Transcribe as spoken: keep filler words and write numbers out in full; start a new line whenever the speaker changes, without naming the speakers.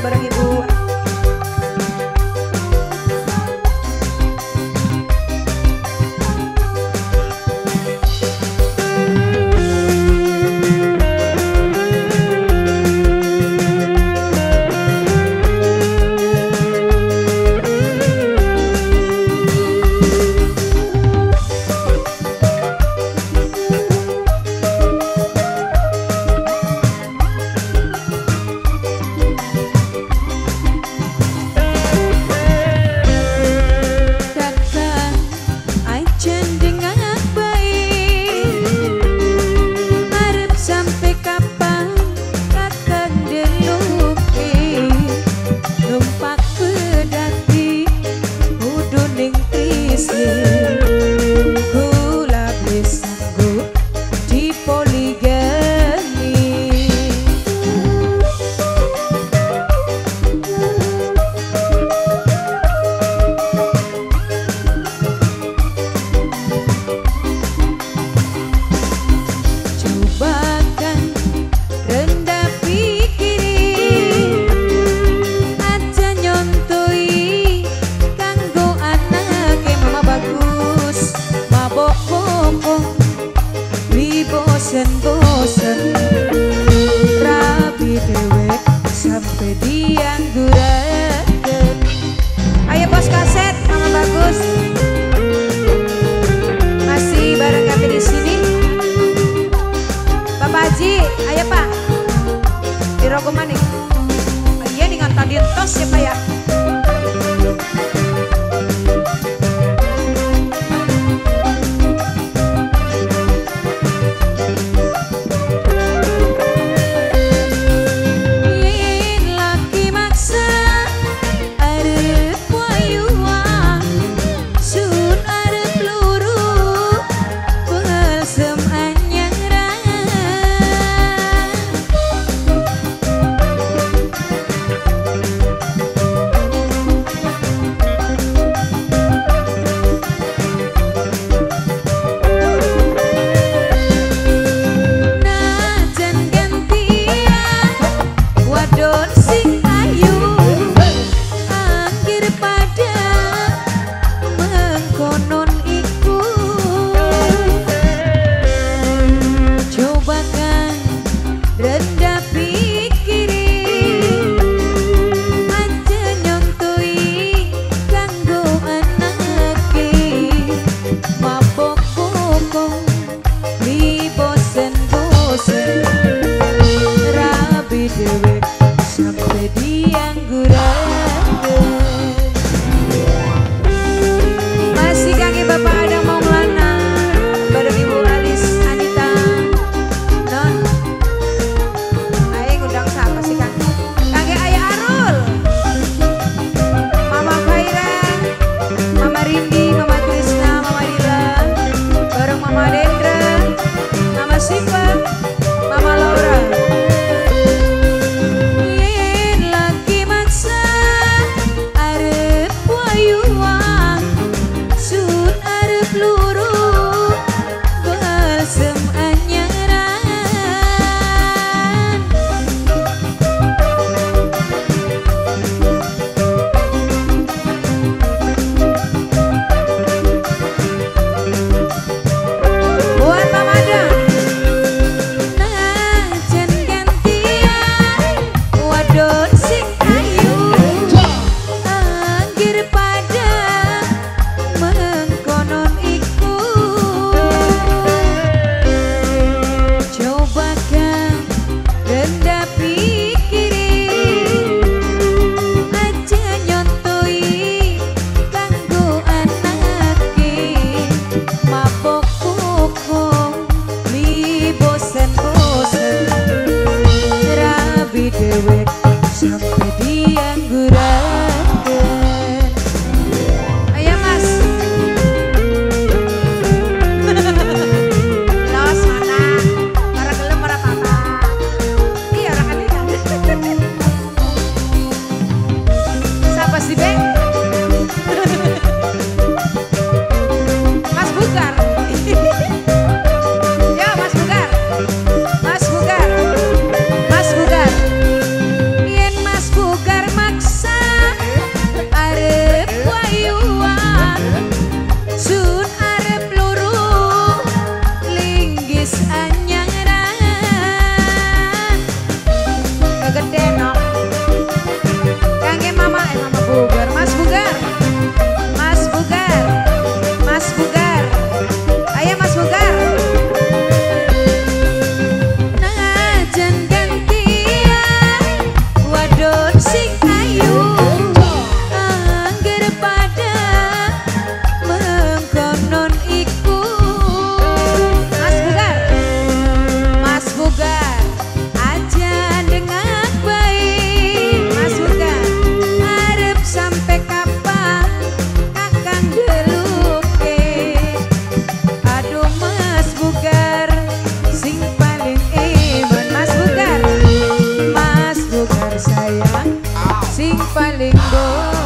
bareng Ibu. Bosen-bosen rapi dewek sampai diangguraken. Ayo bos kaset Mama Bagus masih bareng kami di sini. Bapak Haji, ayo Pak di Rogomanik. Oh, iya nih ngantar di tos ya Pak ya. Sampai diangguraken. Masih kangen Bapak Adang Maulana bareng Ibu Alis Anita non. Ayo ngundang siapa sih Kang? Kangen Ayah Arul, Mama Khaira, Mama Rindi, Mama Krisna, Mama Dila, bareng Mama Dendra, Mama Siva, Mama Laura. Blue sayang sing paling go